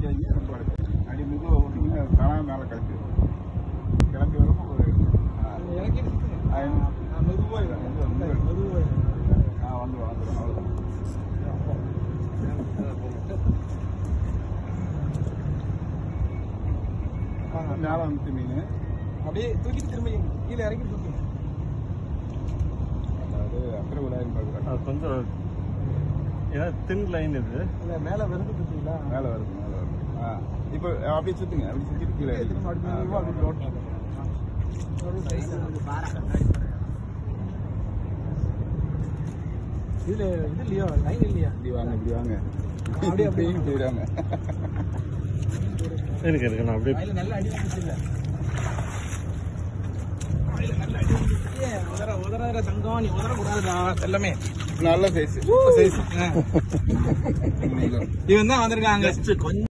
வைங்க, ரொம்ப அடைச்சு அடி மெதுவாக ஓட்டிங்கன்னா தானாக மேலே கிளம்பி கிளம்பி வரப்போ ஒரு மெதுவாக வந்துடும் அவ்வளோதான். மேலே வந்துட்டு மீன் அப்படியே தூக்கிட்டு திரும்ப கீழே இறக்கி தூக்கி. அதாவது அப்புறம் விளையாடி பார்க்குறேன். கொஞ்சம் ஏன்னா தின் லைன் இது இல்லை மேலே வருது பார்த்தீங்களா? மேலே வருது. இப்போ அப்படியே சுற்றுங்க, அப்படி சுற்றிட்டு கீழே இதுல இது இல்லையோ லைன் இல்லையா? இப்படி வாங்க அப்படியே அப்படியே போயிடாங்க. எனக்கு நான் அப்படியே நல்ல அடி இல்லை உதற தங்கம், நீ உதறக்கூடாதுடா எல்லாமே. நல்ல சைஸ் இவன் தான் வந்திருக்காங்க.